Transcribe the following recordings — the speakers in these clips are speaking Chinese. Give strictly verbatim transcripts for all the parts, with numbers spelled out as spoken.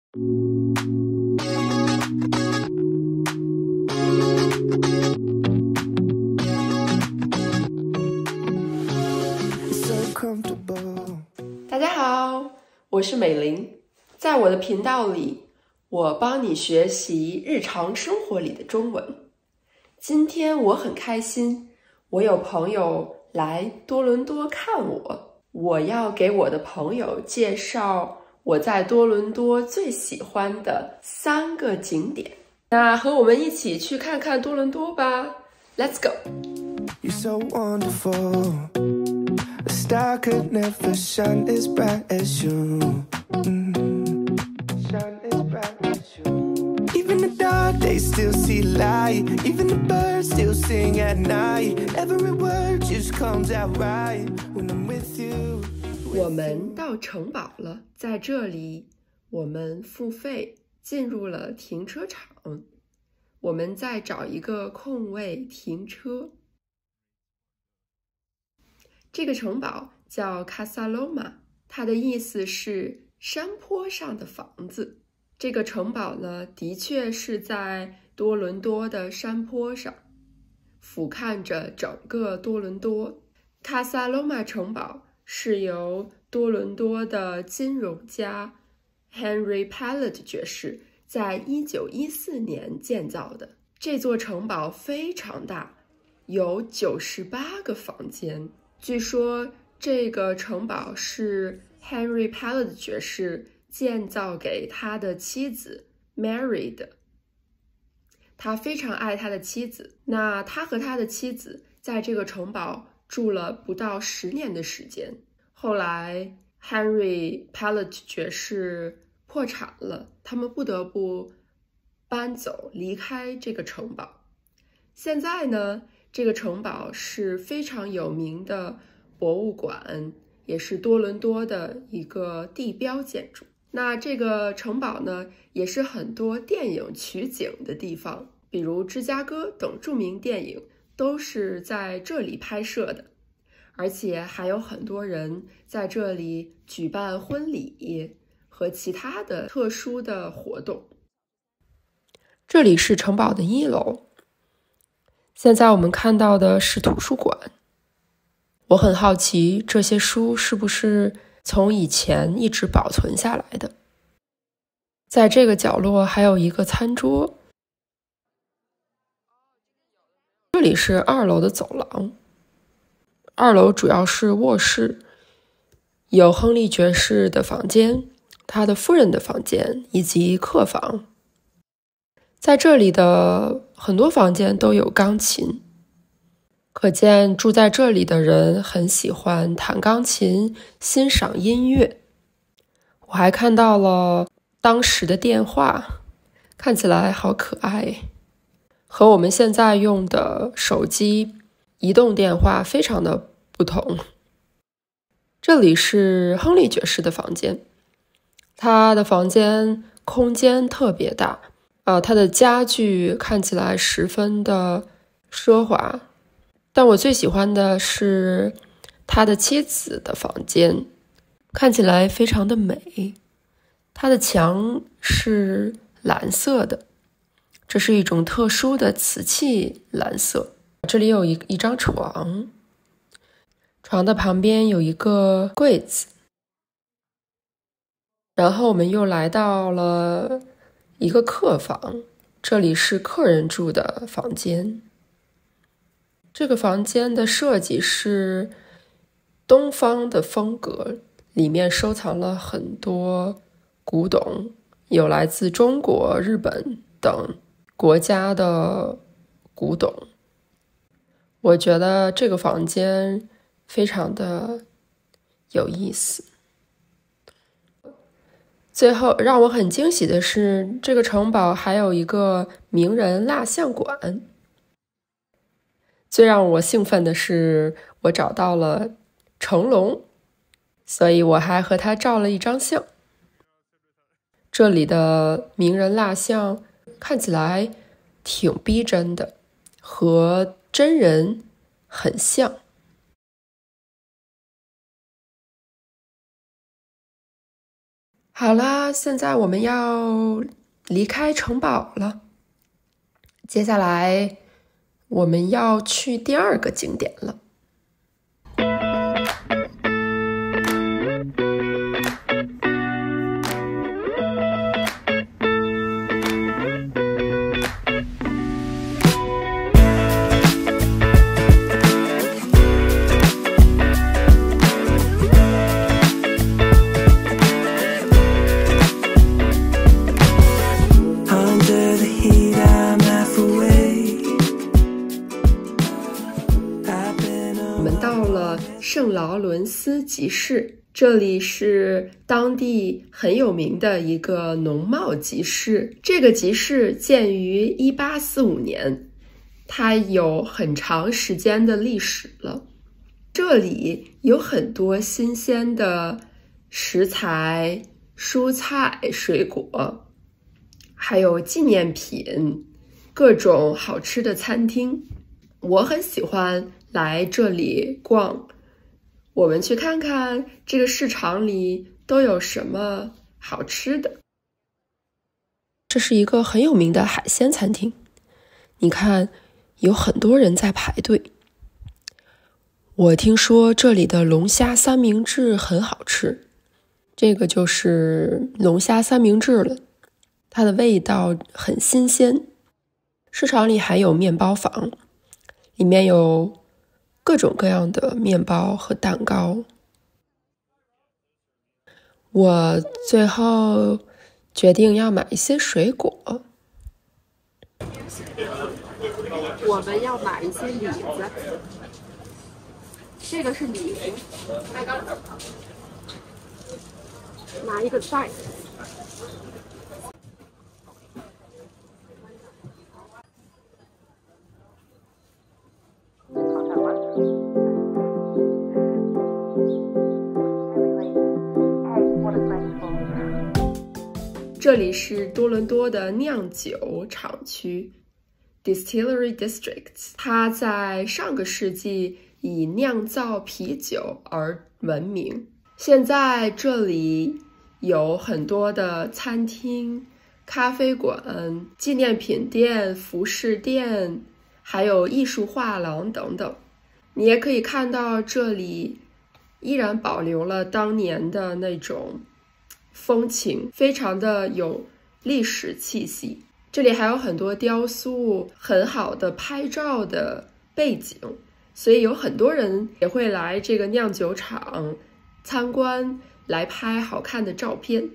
大家好，我是美玲。在我的频道里，我帮你学习日常生活里的中文。今天我很开心，我有朋友来多伦多看我，我要给我的朋友介绍我在多伦多最喜欢的三个景点。那和我们一起去看看多伦多吧 Let's go! You're so wonderful. A star could never shine as bright as you. Mm-hmm. Shine as bright as you. Even the dark days still see light. Even the birds still sing at night. Every word just comes out right when I'm with you. 我们到城堡了，在这里我们付费进入了停车场，我们再找一个空位停车。这个城堡叫卡萨罗马，它的意思是山坡上的房子。这个城堡呢，的确是在多伦多的山坡上，俯瞰着整个多伦多。卡萨罗马城堡是由多伦多的金融家 Henry Pellet 爵士在一九一四年建造的。这座城堡非常大，有九十八个房间。据说这个城堡是 Henry Pellet 爵士建造给他的妻子 Mary 的。他非常爱他的妻子，那他和他的妻子在这个城堡住了不到十年的时间。后来 Henry Pellet 爵士破产了，他们不得不搬走离开这个城堡。现在呢，这个城堡是非常有名的博物馆，也是多伦多的一个地标建筑。那这个城堡呢，也是很多电影取景的地方，比如芝加哥等著名电影都是在这里拍摄的，而且还有很多人在这里举办婚礼和其他的特殊的活动。这里是城堡的一楼，现在我们看到的是图书馆。我很好奇这些书是不是从以前一直保存下来的。在这个角落还有一个餐桌。这里是二楼的走廊，二楼主要是卧室，有亨利爵士的房间，他的夫人的房间以及客房。在这里的很多房间都有钢琴，可见住在这里的人很喜欢弹钢琴，欣赏音乐。我还看到了当时的电话，看起来好可爱，和我们现在用的手机移动电话非常的不同。这里是亨利爵士的房间，他的房间空间特别大，呃，他的家具看起来十分的奢华，但我最喜欢的是他的妻子的房间，看起来非常的美。他的墙是蓝色的，这是一种特殊的瓷器蓝色。这里有一一张床，床的旁边有一个柜子。然后我们又来到了一个客房，这里是客人住的房间。这个房间的设计是东方的风格，里面收藏了很多古董，有来自中国、日本等国家的古董。我觉得这个房间非常的有意思。最后让我很惊喜的是，这个城堡还有一个名人蜡像馆。最让我兴奋的是，我找到了成龙，所以我还和他照了一张相。这里的名人蜡像看起来挺逼真的，和真人很像。 好啦，现在我们要离开城堡了。接下来我们要去第二个景点了。圣劳伦斯集市，这里是当地很有名的一个农贸集市。这个集市建于一八四五年，它有很长时间的历史了。这里有很多新鲜的食材、蔬菜、水果，还有纪念品，各种好吃的餐厅。我很喜欢来这里逛。我们去看看这个市场里都有什么好吃的。这是一个很有名的海鲜餐厅，你看，有很多人在排队。我听说这里的龙虾三明治很好吃，这个就是龙虾三明治了，它的味道很新鲜。市场里还有面包房，里面有各种各样的面包和蛋糕。我最后决定要买一些水果。 我们要买一些李子，这个是李子，拿一个袋。 这里是多伦多的酿酒厂区 Distillery District， 它在上个世纪以酿造啤酒而闻名。现在这里有很多的餐厅、咖啡馆、纪念品店、服饰店，还有艺术画廊等等。你也可以看到这里依然保留了当年的那种风情，非常的有历史气息。这里还有很多雕塑，很好的拍照的背景，所以有很多人也会来这个酿酒厂参观，来拍好看的照片。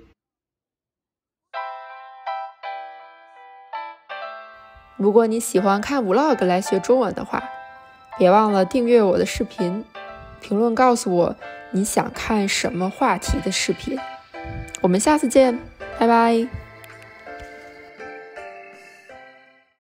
如果你喜欢看 vlog 来学中文的话，别忘了订阅我的视频，评论告诉我你想看什么话题的视频。我们下次见，拜拜。